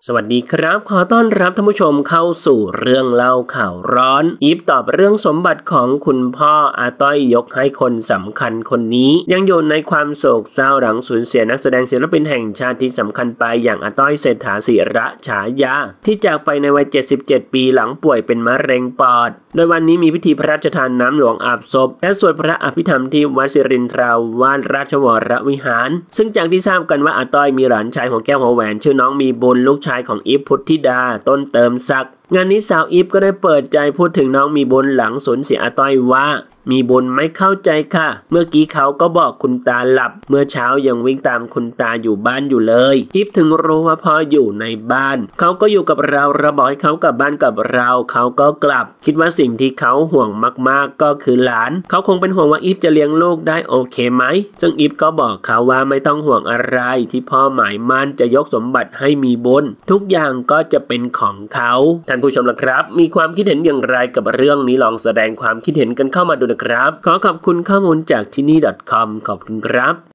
สวัสดีครับขอต้อนรับท่านผู้ชมเข้าสู่เรื่องเล่าข่าวร้อนอีฟตอบเรื่องสมบัติของคุณพ่ออาต้อยยกให้คนสำคัญคนนี้ยังอยู่ในความโศกเศร้าหลังสูญเสียนักแสดงศิลปินแห่งชาติที่สำคัญไปอย่างอาต้อยเศรษฐาศิระฉายาที่จากไปในวัย77 ปีหลังป่วยเป็นมะเร็งปอดโดยวันนี้มีพิธีพระราชทานน้ำหลวงอาบศพและสวดพระอภิธรรมที่วัดสิรินทราวาสราชวรวิหารซึ่งจากที่ทราบกันว่าอาต้อยมีหลานชายของแก้วหัวแหวนชื่อน้องมีบุญลูกชายของอีฟพุทธิดาต้นเติมศักดิ์งานนี้สาวอีฟก็ได้เปิดใจพูดถึงน้องมีบุญหลังสูญเสียอาต้อยว่ามีบุญไม่เข้าใจค่ะเมื่อกี้เขาก็บอกคุณตาหลับเมื่อเช้ายังวิ่งตามคุณตาอยู่บ้านอยู่เลยอีฟถึงรู้ว่าพ่ออยู่ในบ้านเขาก็อยู่กับเราบอกให้เขากลับบ้านกับเราเขาก็กลับคิดว่าสิ่งที่เขาห่วงมากๆก็คือหลานเขาคงเป็นห่วงว่าอีฟจะเลี้ยงลูกได้โอเคไหมซึ่งอีฟก็บอกเขาว่าไม่ต้องห่วงอะไรที่พ่อหมายมั่นจะยกสมบัติให้มีบุญทุกอย่างก็จะเป็นของเขาท่านผู้ชมล่ะครับมีความคิดเห็นอย่างไรกับเรื่องนี้ลองแสดงความคิดเห็นกันเข้ามาดูนะครับขอขอบคุณข้อมูลจากที่นี่ .com ขอบคุณครับ